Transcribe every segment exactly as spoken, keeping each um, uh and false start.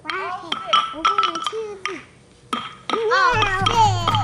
We're going to the... Oh,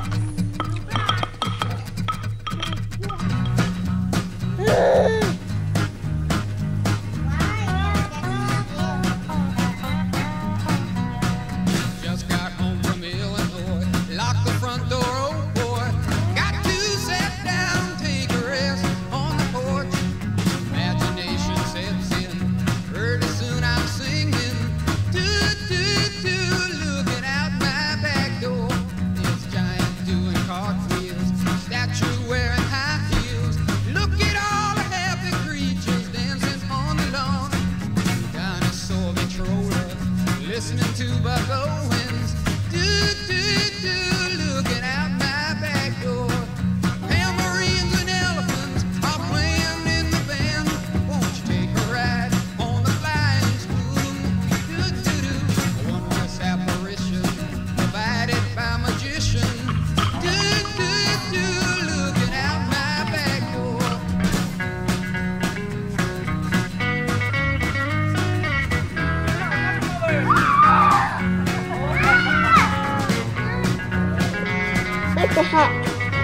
Just got home from Illinois, locked the front door, oh boy. Got to sit down, take a rest on the porch. Imagination sets in, pretty soon I'm singing. Do, do, do, looking out my back door. This giant doing cartwheels, statue wearing high heels. Look at all the happy creatures dancing on the lawn. Dinosaur controller, listening to Buck Owens. Do, do, do, looking out my back door. Tambourines and elephants are playing in the band. Won't you take a ride on the flying spoon? Do, do, do, a wondrous apparition provided by magician. Do, do, do, looking out my back door. what the heck?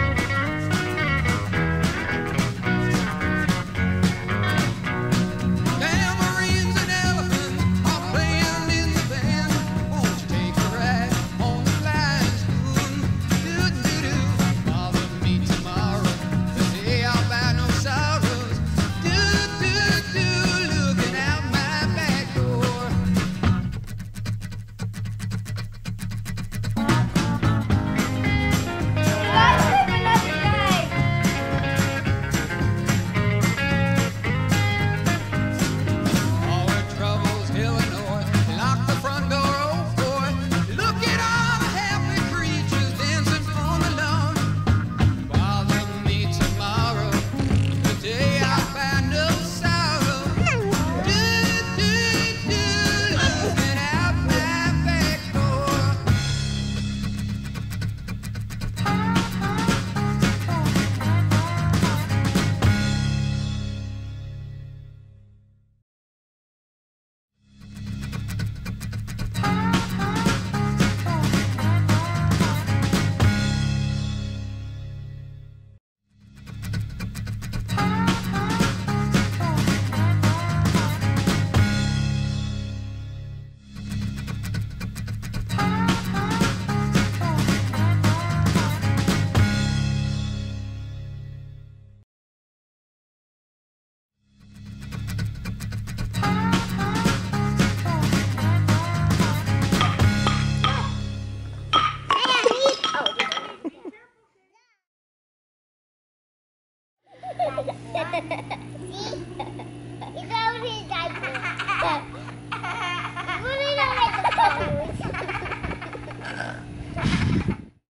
Tambourines and elephants are playing in the band. Won't you take a ride on the flying spoon? Do, do, do, bother me tomorrow, the day I'll buy no sorrows. Do, do, do, looking out my back door. All her troubles, Illinois, lock the front door, oh boy. Look at all the happy creatures dancing on the lawn. Bother me tomorrow, the day I find no sorrow. Do, do, do, looking out my back door. See? It's already diaper.